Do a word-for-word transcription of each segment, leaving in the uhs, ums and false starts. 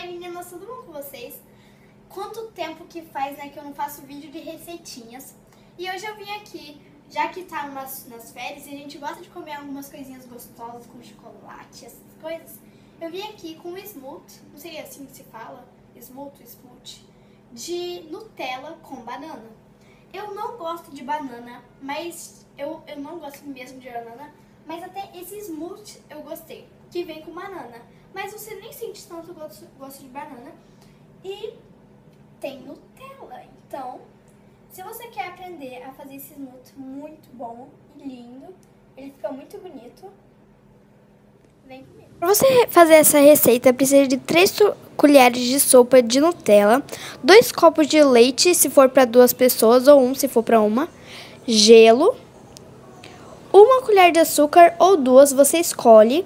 aí meninas, tudo bom com vocês? Quanto tempo que faz, né, que eu não faço vídeo de receitinhas. E hoje eu vim aqui, já que tá nas, nas férias e a gente gosta de comer algumas coisinhas gostosas com chocolate, essas coisas. Eu vim aqui com um smoothie, não sei assim que se fala, smoothie, smoothie, de Nutella com banana. Eu não gosto de banana, mas eu, eu não gosto mesmo de banana, mas até esse smoothie eu gostei, que vem com banana. Mas você nem sente tanto gosto, gosto de banana e tem Nutella. Então, se você quer aprender a fazer esse smoothie muito bom e lindo, ele fica muito bonito, vem comigo. Para você fazer essa receita, precisa de três colheres de sopa de Nutella, dois copos de leite, se for para duas pessoas, ou um, se for para uma, gelo, uma colher de açúcar ou duas, você escolhe,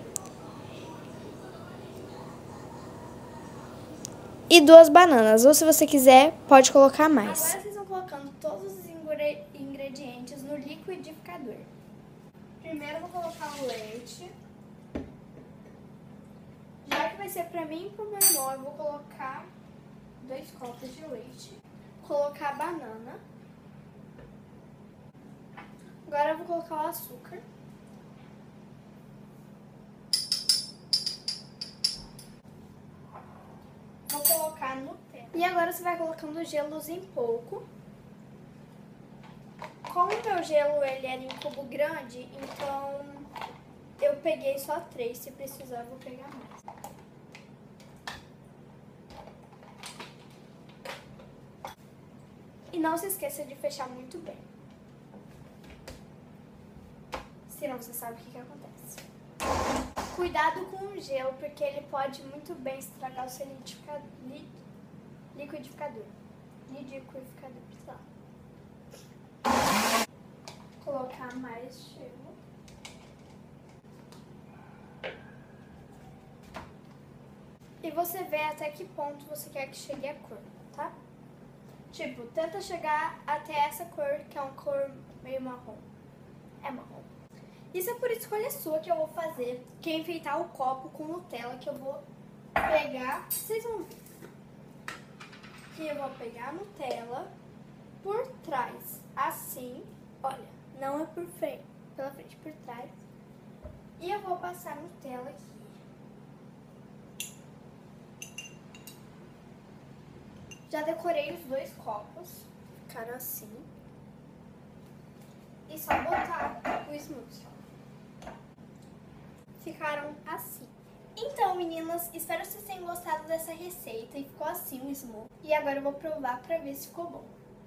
e duas bananas, ou se você quiser, pode colocar mais. Agora vocês vão colocando todos os ingredientes no liquidificador. Primeiro eu vou colocar o leite. Já que vai ser pra mim e pro meu irmão, eu vou colocar dois copos de leite. Colocar a banana. Agora eu vou colocar o açúcar. Vou colocar Nutella. E agora você vai colocando o gelo em pouco. Como o meu gelo ele era em cubo grande, então eu peguei só três. Se precisar, eu vou pegar mais. E não se esqueça de fechar muito bem. Senão você sabe o que, que acontece. Cuidado com o gelo, porque ele pode muito bem estragar o seu liquidificador. Liquidificador. Liquidificador, tá? Colocar mais gelo. E você vê até que ponto você quer que chegue a cor, tá? Tipo, tenta chegar até essa cor, que é uma cor meio marrom. É marrom. Isso é por escolha sua que eu vou fazer, que é enfeitar o copo com Nutella, que eu vou pegar, vocês vão ver. Que eu vou pegar a Nutella por trás, assim, olha, não é por frente, pela frente, por trás. E eu vou passar a Nutella aqui. Já decorei os dois copos, ficaram assim. E só botar o smoothie. Ficaram assim. Então, meninas, espero que vocês tenham gostado dessa receita e ficou assim o smoothie. E agora eu vou provar pra ver se ficou bom.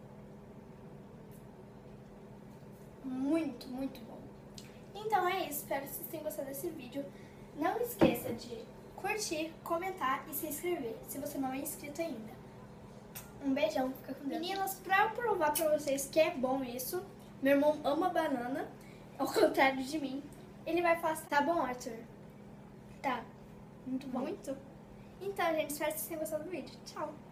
Muito, muito bom. Então é isso, espero que vocês tenham gostado desse vídeo. Não esqueça de curtir, comentar e se inscrever, se você não é inscrito ainda. Um beijão, fica com Deus. Meninas, pra eu provar pra vocês que é bom isso, meu irmão ama banana, ao contrário de mim. Ele vai falar, tá bom, Arthur? Tá. Muito bom. Muito? Então, gente, espero que vocês tenham gostado do vídeo. Tchau.